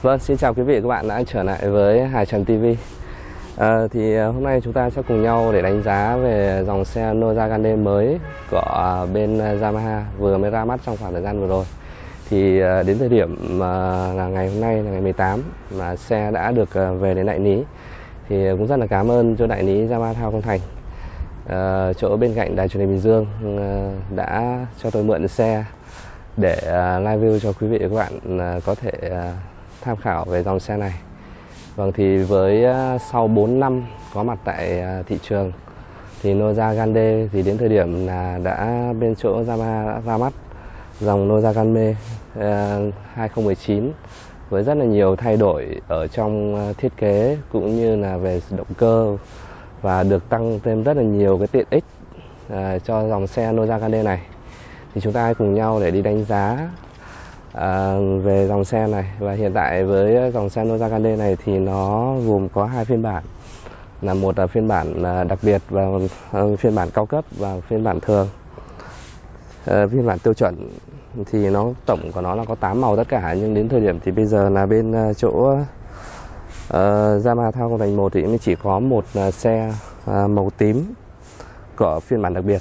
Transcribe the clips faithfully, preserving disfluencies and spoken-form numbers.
Vâng, xin chào quý vị và các bạn đã trở lại với Hải Trần ti vi. à, Thì hôm nay chúng ta sẽ cùng nhau để đánh giá về dòng xe Noza Grande mới của bên Yamaha vừa mới ra mắt trong khoảng thời gian vừa rồi. Thì đến thời điểm là ngày hôm nay là ngày mười tám mà xe đã được về đến đại lý. Thì cũng rất là cảm ơn cho đại lý Yamaha Thao Công Thành, à, chỗ bên cạnh Đài Truyền hình Bình Dương đã cho tôi mượn xe để live view cho quý vị và các bạn có thể tham khảo về dòng xe này. Vâng, thì với sau bốn năm có mặt tại thị trường thì Noza Grande thì đến thời điểm là đã bên chỗ Yamaha đã ra mắt dòng Noza Grande hai không một chín với rất là nhiều thay đổi ở trong thiết kế cũng như là về động cơ, và được tăng thêm rất là nhiều cái tiện ích cho dòng xe Noza Grande này. Thì chúng ta hãy cùng nhau để đi đánh giá À, về dòng xe này. Và hiện tại với dòng xe Noza Grande này thì nó gồm có hai phiên bản, là một là phiên bản đặc biệt và uh, phiên bản cao cấp và phiên bản thường. uh, Phiên bản tiêu chuẩn thì nó tổng của nó là có tám màu tất cả, nhưng đến thời điểm thì bây giờ là bên uh, chỗ uh, Yamaha Thao Công Thành một thì mới chỉ có một uh, xe uh, màu tím của phiên bản đặc biệt.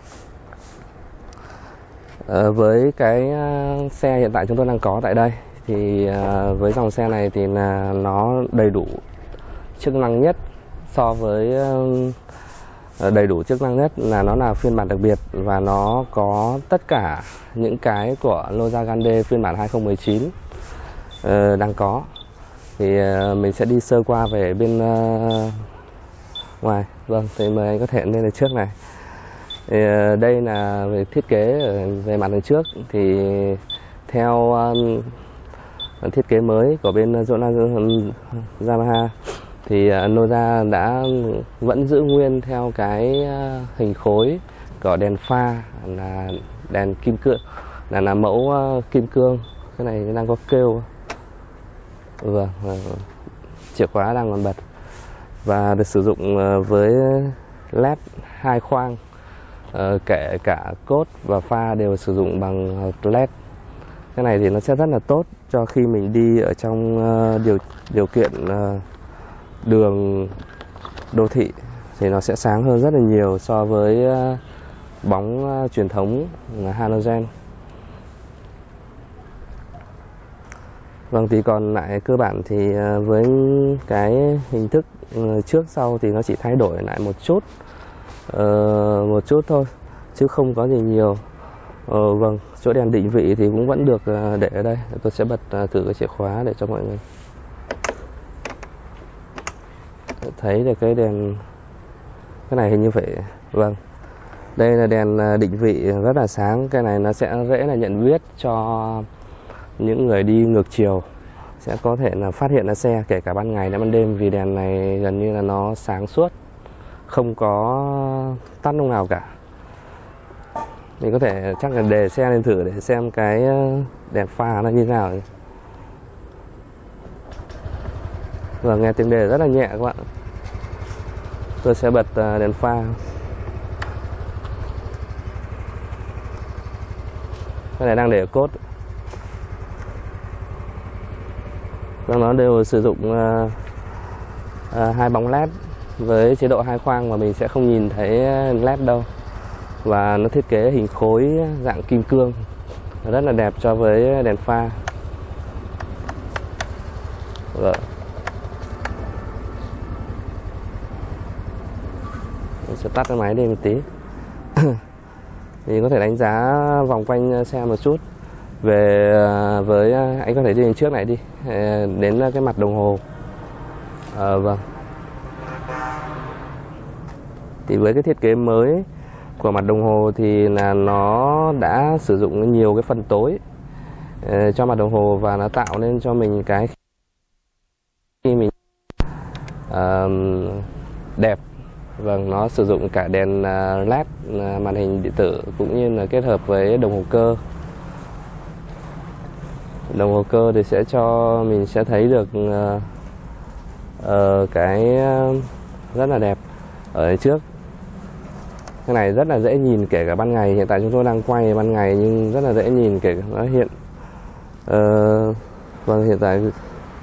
À, với cái uh, xe hiện tại chúng tôi đang có tại đây thì uh, với dòng xe này thì là nó đầy đủ chức năng nhất so với uh, đầy đủ chức năng nhất là nó là phiên bản đặc biệt, và nó có tất cả những cái của Noza Grande phiên bản hai không một chín uh, đang có. Thì uh, mình sẽ đi sơ qua về bên uh, ngoài. Vâng, thì mời anh có thể lên đây trước này. Thì đây là về thiết kế về mặt đằng trước thì theo uh, thiết kế mới của bên Yamaha thì uh, Noza đã vẫn giữ nguyên theo cái uh, hình khối của đèn pha là đèn kim cương, là là mẫu uh, kim cương. Cái này đang có kêu, vâng, chìa khóa đang còn bật, và được sử dụng uh, với led hai khoang. Uh, kể cả cốt và pha đều sử dụng bằng led. Cái này thì nó sẽ rất là tốt cho khi mình đi ở trong uh, điều điều kiện uh, đường đô thị thì nó sẽ sáng hơn rất là nhiều so với uh, bóng uh, truyền thống uh, halogen. Vâng, thì còn lại cơ bản thì uh, với cái hình thức uh, trước sau thì nó chỉ thay đổi lại một chút. Uh, một chút thôi chứ không có gì nhiều. uh, Vâng, chỗ đèn định vị thì cũng vẫn được uh, để ở đây. Tôi sẽ bật uh, thử cái chìa khóa để cho mọi người thấy được cái đèn. Cái này hình như phải, vâng, đây là đèn uh, định vị rất là sáng. Cái này nó sẽ dễ là nhận biết cho những người đi ngược chiều, sẽ có thể là phát hiện ra xe kể cả ban ngày lẫn ban đêm, vì đèn này gần như là nó sáng suốt, không có tắt lúc nào cả. Mình có thể chắc là đề xe lên thử để xem cái đèn pha nó như thế nào. Và nghe tiếng đề rất là nhẹ các bạn. Tôi sẽ bật đèn pha. Cái này đang để ở cốt. Và nó đều sử dụng uh, uh, hai bóng led với chế độ hai khoang, mà mình sẽ không nhìn thấy led đâu. Và nó thiết kế hình khối dạng kim cương rất là đẹp cho với đèn pha. Rồi. Mình sẽ tắt cái máy đi một tí. Thì có thể đánh giá vòng quanh xe một chút. Về với anh có thể đi đến trước này đi, đến cái mặt đồng hồ. À, vâng. Thì với cái thiết kế mới của mặt đồng hồ thì là nó đã sử dụng nhiều cái phần tối uh, cho mặt đồng hồ, và nó tạo nên cho mình cái khi mình uh, đẹp. Vâng, nó sử dụng cả đèn uh, led, uh, màn hình điện tử, cũng như là kết hợp với đồng hồ cơ. Đồng hồ cơ thì sẽ cho mình sẽ thấy được uh, uh, cái uh, rất là đẹp ở trước. Cái này rất là dễ nhìn kể cả ban ngày. Hiện tại chúng tôi đang quay ban ngày nhưng rất là dễ nhìn, kể cả nó hiện uh, vâng, hiện tại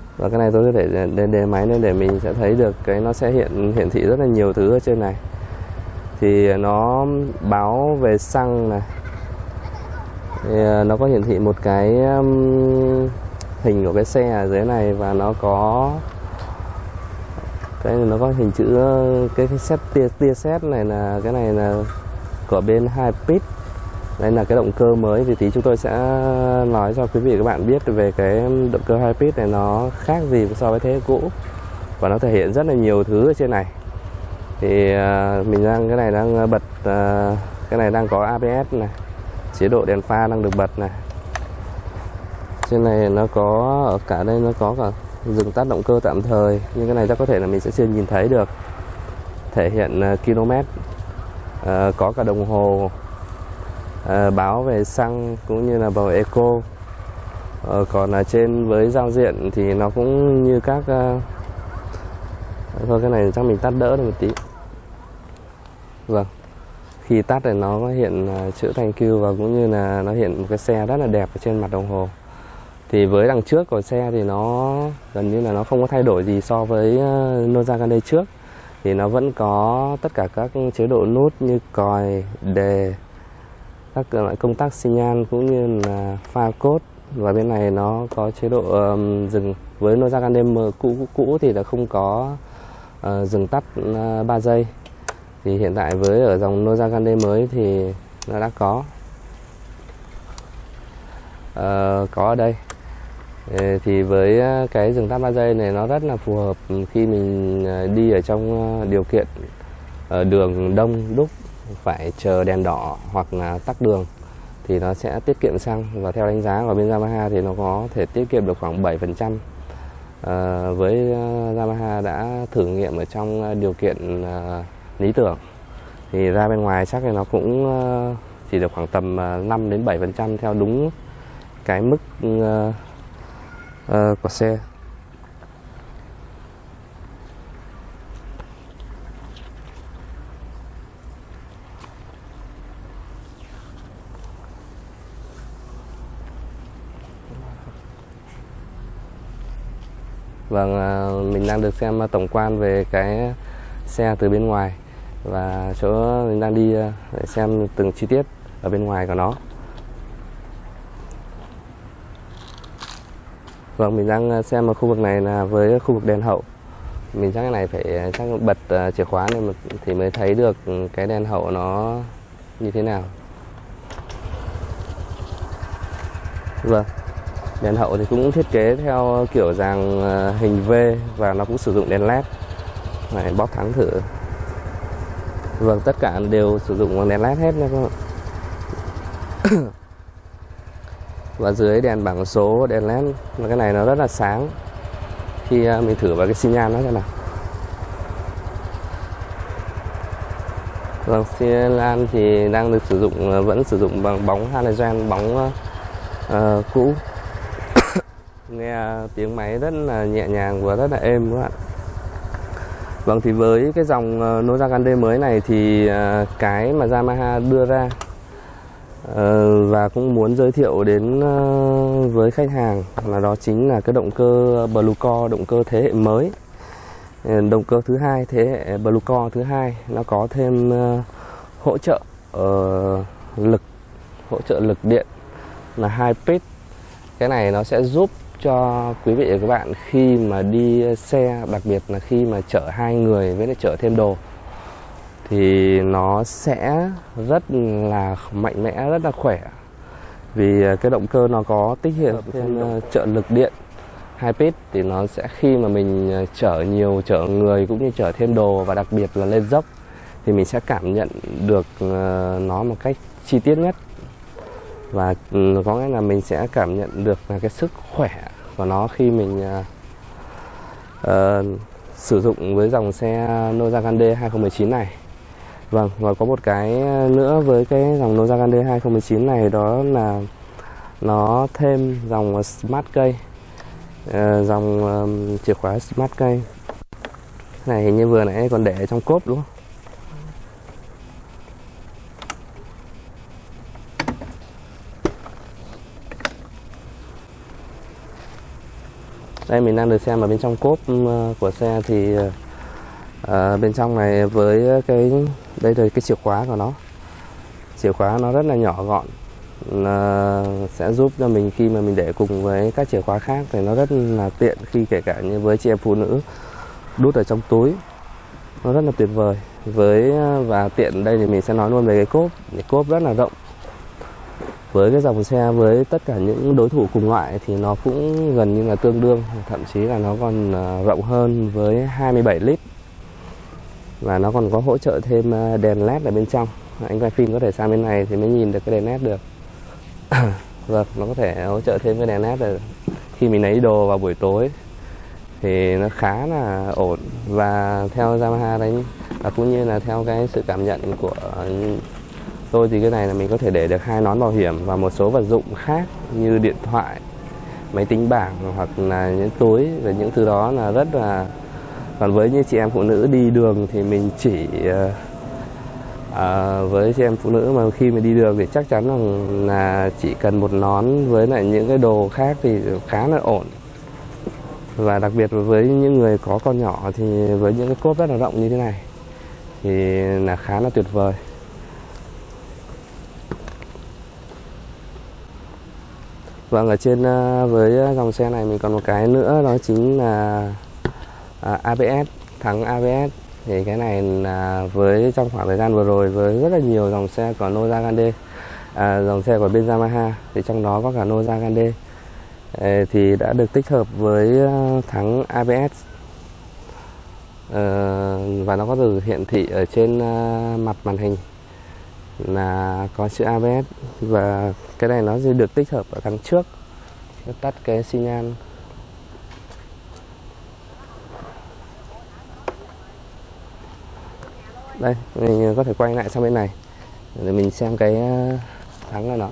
Và cái này tôi có thể đề, đề máy lên để mình sẽ thấy được cái nó sẽ hiện hiển thị rất là nhiều thứ ở trên này. Thì nó báo về xăng này, thì nó có hiển thị một cái um, hình của cái xe ở dưới này, và nó có cái nó có hình chữ cái, cái set tia tia set này, là cái này là của bên Hipays. Đây là cái động cơ mới, thì tí chúng tôi sẽ nói cho quý vị các bạn biết về cái động cơ Hipays này nó khác gì so với thế hệ cũ, và nó thể hiện rất là nhiều thứ ở trên này. Thì uh, mình đang cái này đang bật uh, cái này đang có a bê ét này, chế độ đèn pha đang được bật này. Trên này nó có ở cả đây nó có cả dừng tắt động cơ tạm thời, nhưng cái này chắc có thể là mình sẽ chưa nhìn thấy được. Thể hiện uh, km, uh, có cả đồng hồ uh, báo về xăng cũng như là vào eco. Uh, còn là trên với giao diện thì nó cũng như các uh, thôi cái này chắc mình tắt đỡ được một tí. Vâng, khi tắt thì nó có hiện uh, chữ thank you, và cũng như là nó hiện một cái xe rất là đẹp ở trên mặt đồng hồ. Thì với đằng trước của xe thì nó gần như là nó không có thay đổi gì so với uh, Noza Grande trước. Thì nó vẫn có tất cả các chế độ nút như còi, đề, các loại công tắc xi nhan cũng như là pha cốt. Và bên này nó có chế độ um, dừng. Với Noza Grande cũ, cũ thì là không có uh, dừng tắt uh, ba giây. Thì hiện tại với ở dòng Noza Grande mới thì nó đã có uh, có ở đây. Thì với cái dừng tắt ba giây này nó rất là phù hợp khi mình đi ở trong điều kiện ở đường đông đúc, phải chờ đèn đỏ hoặc là tắc đường, thì nó sẽ tiết kiệm xăng. Và theo đánh giá của bên Yamaha thì nó có thể tiết kiệm được khoảng bảy phần trăm. À, với Yamaha đã thử nghiệm ở trong điều kiện uh, lý tưởng, thì ra bên ngoài chắc là nó cũng uh, chỉ được khoảng tầm uh, năm đến bảy phần trăm theo đúng cái mức uh, uh, của xe. Vâng, mình đang được xem tổng quan về cái xe từ bên ngoài, và chỗ mình đang đi để xem từng chi tiết ở bên ngoài của nó. Vâng, mình đang xem ở khu vực này là với khu vực đèn hậu. Mình chắc cái này phải chắc bật chìa khóa này thì mới thấy được cái đèn hậu nó như thế nào. Vâng, đèn hậu thì cũng thiết kế theo kiểu dáng hình V, và nó cũng sử dụng đèn led. Này, bóp thắng thử. Vâng, tất cả đều sử dụng đèn led hết nha các bạn. Và dưới đèn bảng số đèn led, và cái này nó rất là sáng. Khi mình thử vào cái xi nhan nó xem nào. Vâng, xi nhan thì đang được sử dụng, vẫn sử dụng bằng bóng halogen, bóng uh, cũ. Nghe tiếng máy rất là nhẹ nhàng và rất là êm các bạn. Vâng, thì với cái dòng Noza Grande mới này thì uh, cái mà Yamaha đưa ra uh, và cũng muốn giới thiệu đến uh, với khách hàng là đó chính là cái động cơ Blue Core, động cơ thế hệ mới. Động cơ thứ hai, thế hệ Blue Core thứ hai, nó có thêm uh, hỗ trợ uh, lực, hỗ trợ lực điện là Hipays. Cái này nó sẽ giúp cho quý vị và các bạn khi mà đi xe, đặc biệt là khi mà chở hai người với lại chở thêm đồ, thì nó sẽ rất là mạnh mẽ, rất là khỏe. Vì cái động cơ nó có tích hợp thêm trợ lực điện Hipays, thì nó sẽ khi mà mình chở nhiều, chở người cũng như chở thêm đồ, và đặc biệt là lên dốc, thì mình sẽ cảm nhận được nó một cách chi tiết nhất. Và có nghĩa là mình sẽ cảm nhận được là cái sức khỏe của nó khi mình uh, uh, sử dụng với dòng xe Noza Grande hai không một chín này. Vâng, và có một cái nữa với cái dòng Noza Grande hai không một chín này, đó là nó thêm dòng Smart Key, uh, dòng um, chìa khóa Smart Key. Này hình như vừa nãy còn để trong cốp đúng không? Đây mình đang được xem ở bên trong cốp của xe thì à, bên trong này với cái đây là cái chìa khóa của nó. Chìa khóa nó rất là nhỏ gọn, à, sẽ giúp cho mình khi mà mình để cùng với các chìa khóa khác thì nó rất là tiện, khi kể cả như với chị em phụ nữ đút ở trong túi, nó rất là tuyệt vời. Với và tiện đây thì mình sẽ nói luôn về cái cốp. Cái cốp rất là rộng. Với cái dòng xe với tất cả những đối thủ cùng loại thì nó cũng gần như là tương đương, thậm chí là nó còn rộng hơn với hai mươi bảy lít. Và nó còn có hỗ trợ thêm đèn led ở bên trong. Anh quay phim có thể sang bên này thì mới nhìn được cái đèn led được. Vâng, nó có thể hỗ trợ thêm cái đèn led để khi mình lấy đồ vào buổi tối thì nó khá là ổn. Và theo Yamaha đấy, và cũng như là theo cái sự cảm nhận của tôi thì cái này là mình có thể để được hai nón bảo hiểm và một số vật dụng khác như điện thoại, máy tính bảng hoặc là những túi, và những thứ đó là rất là. Còn với như chị em phụ nữ đi đường thì mình chỉ à, với chị em phụ nữ mà khi mà đi đường thì chắc chắn là, là chỉ cần một nón với lại những cái đồ khác thì khá là ổn. Và đặc biệt với những người có con nhỏ thì với những cái cốp rất là rộng như thế này thì là khá là tuyệt vời. Vâng, ở trên với dòng xe này mình còn một cái nữa, đó chính là a bê ét, thắng a bê ét. Thì cái này là với trong khoảng thời gian vừa rồi với rất là nhiều dòng xe của Noza Grande, à, dòng xe của bên Yamaha thì trong đó có cả Noza Grande thì đã được tích hợp với thắng a bê ét, à, và nó có được hiển thị ở trên mặt màn hình là có chữ a bê ét. Và cái này nó sẽ được tích hợp ở đằng trước. Tắt cái xi nhan. Đây, mình có thể quay lại sang bên này để mình xem cái thắng này nó.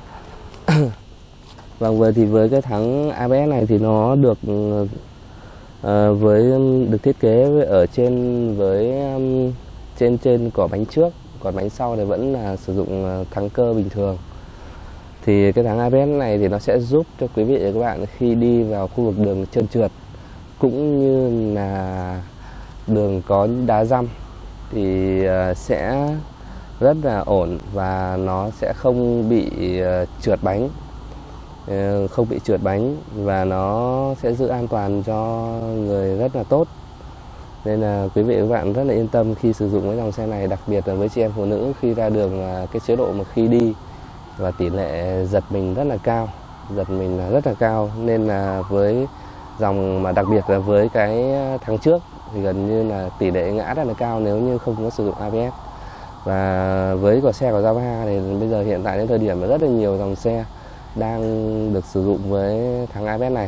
Và vừa thì với cái thắng a bê ét này thì nó được uh, với được thiết kế ở trên với um, trên trên cỏ bánh trước, còn bánh sau thì vẫn là sử dụng thắng cơ bình thường. Thì cái thắng a bê ét này thì nó sẽ giúp cho quý vị và các bạn khi đi vào khu vực đường trơn trượt cũng như là đường có đá dăm thì sẽ rất là ổn và nó sẽ không bị trượt bánh, không bị trượt bánh và nó sẽ giữ an toàn cho người rất là tốt. Nên là quý vị và các bạn rất là yên tâm khi sử dụng cái dòng xe này, đặc biệt là với chị em phụ nữ khi ra đường, cái chế độ mà khi đi và tỷ lệ giật mình rất là cao, giật mình là rất là cao. Nên là với dòng mà đặc biệt là với cái thắng trước thì gần như là tỷ lệ ngã rất là cao nếu như không có sử dụng a bê ét. Và với của xe của Yamaha thì bây giờ hiện tại đến thời điểm là rất là nhiều dòng xe đang được sử dụng với thắng a bê ét này.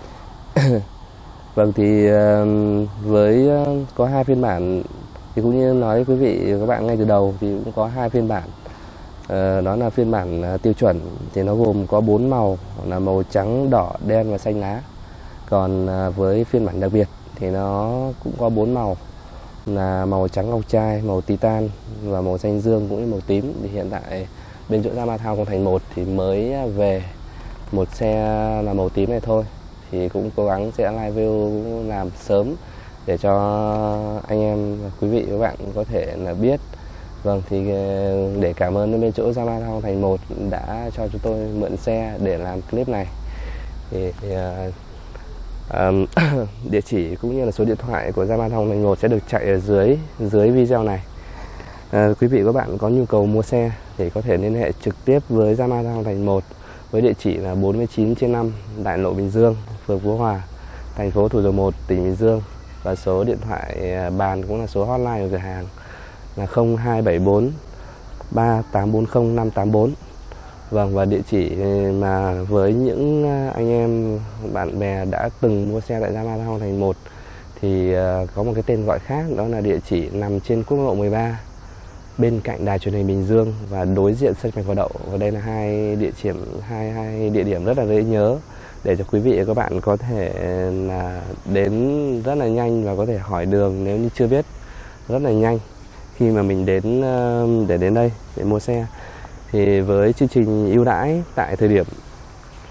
Vâng, thì với có hai phiên bản thì cũng như nói với quý vị và các bạn ngay từ đầu thì cũng có hai phiên bản. Uh, đó là phiên bản uh, tiêu chuẩn thì nó gồm có bốn màu là màu trắng, đỏ, đen và xanh lá. Còn uh, với phiên bản đặc biệt thì nó cũng có bốn màu là màu trắng ngọc trai, màu titan và màu xanh dương cũng như màu tím. Thì hiện tại bên chỗ Yamaha Thao Công Thành một thì mới về một xe là màu tím này thôi, thì cũng cố gắng sẽ live video làm sớm để cho anh em quý vị và các bạn có thể là biết. Vâng, thì để cảm ơn bên chỗ Yamaha Thao Công Thành một đã cho chúng tôi mượn xe để làm clip này. Thì, thì uh, um, địa chỉ cũng như là số điện thoại của Yamaha Thao Công Thành một sẽ được chạy ở dưới dưới video này. Uh, quý vị và các bạn có nhu cầu mua xe thì có thể liên hệ trực tiếp với Yamaha Thao Công Thành một với địa chỉ là bốn mươi chín trên năm Đại lộ Bình Dương, phường Phú Hòa, thành phố Thủ Dầu Một, tỉnh Bình Dương. Và số điện thoại bàn cũng là số hotline của cửa hàng là không hai bảy bốn ba tám bốn không năm tám bốn. Vâng, và địa chỉ mà với những anh em bạn bè đã từng mua xe tại Yamaha Thao Công Thành một thì có một cái tên gọi khác, đó là địa chỉ nằm trên quốc lộ mười ba bên cạnh đài truyền hình Bình Dương và đối diện sân Bạch Hồ Đậu. Và đây là hai địa điểm hai hai địa điểm rất là dễ nhớ để cho quý vị và các bạn có thể là đến rất là nhanh và có thể hỏi đường nếu như chưa biết rất là nhanh khi mà mình đến để đến đây để mua xe. Thì với chương trình ưu đãi tại thời điểm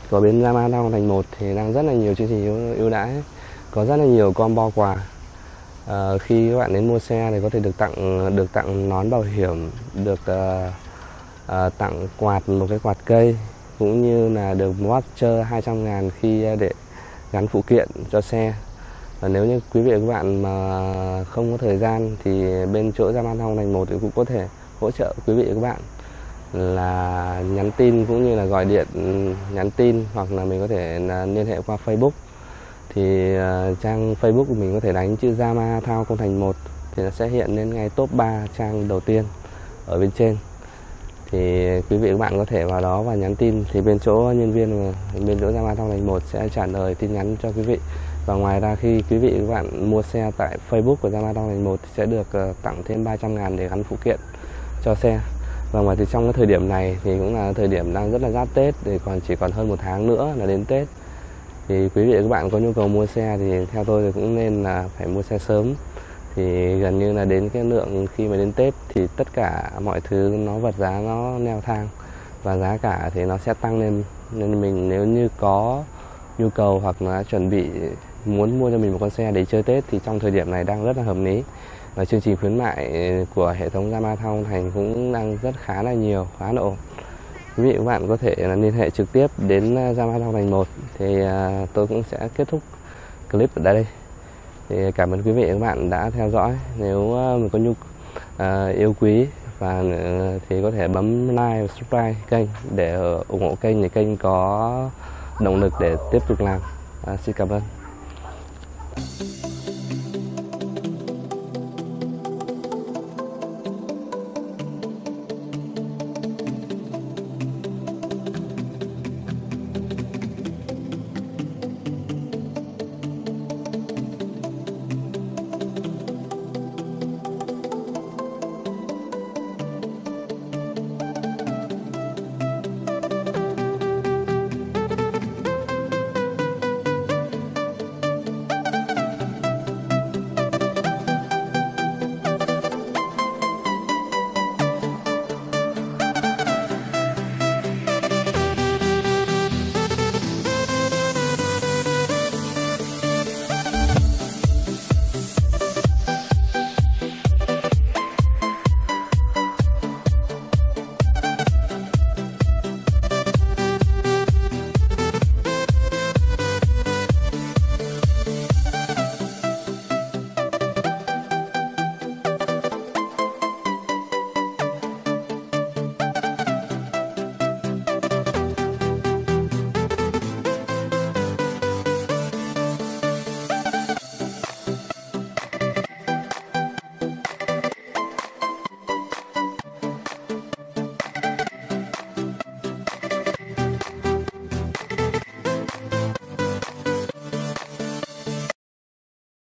của bên Yamaha Thăng Long Thành một thì đang rất là nhiều chương trình ưu, ưu đãi, có rất là nhiều combo quà. À, khi các bạn đến mua xe thì có thể được tặng được tặng nón bảo hiểm, được uh, uh, tặng quạt, một cái quạt cây, cũng như là được voucher hai trăm ngàn khi để gắn phụ kiện cho xe. Và nếu như quý vị và các bạn mà không có thời gian thì bên chỗ Yamaha Thăng Long Thành một thì cũng có thể hỗ trợ quý vị và các bạn là nhắn tin cũng như là gọi điện nhắn tin, hoặc là mình có thể là liên hệ qua Facebook. Thì uh, trang Facebook của mình có thể đánh chữ Yamaha Thăng Long Thành một thì nó sẽ hiện lên ngay top ba trang đầu tiên ở bên trên. Thì quý vị và các bạn có thể vào đó và nhắn tin, thì bên chỗ nhân viên bên chỗ Yamaha Thăng Long Thành một sẽ trả lời tin nhắn cho quý vị. Và ngoài ra khi quý vị và các bạn mua xe tại Facebook của Yamaha Thăng Long Thành một thì sẽ được uh, tặng thêm ba trăm ngàn để gắn phụ kiện cho xe. Và ngoài thì trong cái thời điểm này thì cũng là thời điểm đang rất là giáp Tết, thì còn chỉ còn hơn một tháng nữa là đến Tết. Thì quý vị và các bạn có nhu cầu mua xe thì theo tôi thì cũng nên là phải mua xe sớm. Thì gần như là đến cái lượng khi mà đến Tết thì tất cả mọi thứ nó vật giá nó leo thang và giá cả thì nó sẽ tăng lên. Nên mình nếu như có nhu cầu hoặc là chuẩn bị muốn mua cho mình một con xe để chơi Tết thì trong thời điểm này đang rất là hợp lý. Và chương trình khuyến mại của hệ thống Yamaha Thăng Long Thành cũng đang rất khá là nhiều, khá là ổn. Quý vị và các bạn có thể là liên hệ trực tiếp đến Yamaha Thăng Long Thành một. Thì uh, tôi cũng sẽ kết thúc clip ở đây. Thì cảm ơn quý vị và các bạn đã theo dõi. Nếu uh, mình có nhu uh, yêu quý và uh, thì có thể bấm like và subscribe kênh để uh, ủng hộ kênh, để kênh có động lực để tiếp tục làm. Uh, xin cảm ơn.